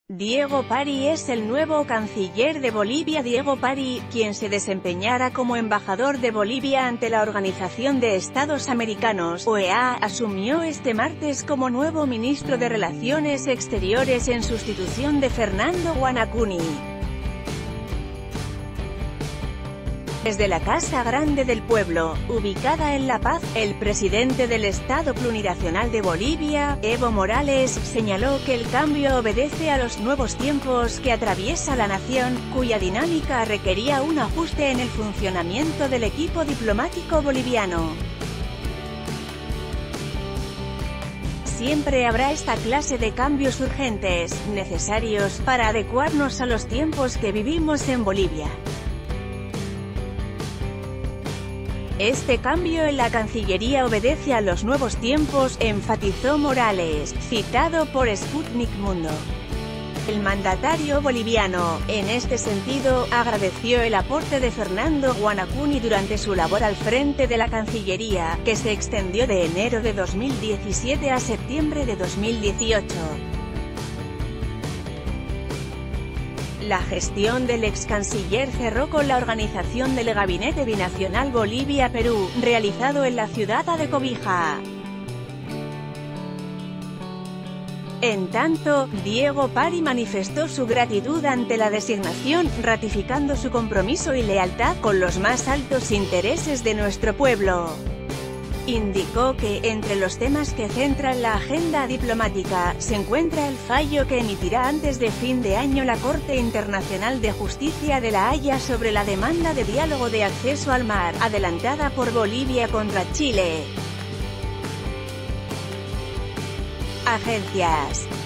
Diego Pari es el nuevo canciller de Bolivia. Diego Pari, quien se desempeñará como embajador de Bolivia ante la Organización de Estados Americanos, OEA, asumió este martes como nuevo ministro de Relaciones Exteriores en sustitución de Fernando Guanacuni. Desde la Casa Grande del Pueblo, ubicada en La Paz, el presidente del Estado Plurinacional de Bolivia, Evo Morales, señaló que el cambio obedece a los nuevos tiempos que atraviesa la nación, cuya dinámica requería un ajuste en el funcionamiento del equipo diplomático boliviano. Siempre habrá esta clase de cambios urgentes, necesarios, para adecuarnos a los tiempos que vivimos en Bolivia. Este cambio en la Cancillería obedece a los nuevos tiempos, enfatizó Morales, citado por Sputnik Mundo. El mandatario boliviano, en este sentido, agradeció el aporte de Fernando Guanacuni durante su labor al frente de la Cancillería, que se extendió de enero de 2017 a septiembre de 2018. La gestión del ex canciller cerró con la organización del Gabinete Binacional Bolivia-Perú, realizado en la ciudad de Cobija. En tanto, Diego Pari manifestó su gratitud ante la designación, ratificando su compromiso y lealtad con los más altos intereses de nuestro pueblo. Indicó que, entre los temas que centran la agenda diplomática, se encuentra el fallo que emitirá antes de fin de año la Corte Internacional de Justicia de La Haya sobre la demanda de diálogo de acceso al mar, adelantada por Bolivia contra Chile. Agencias.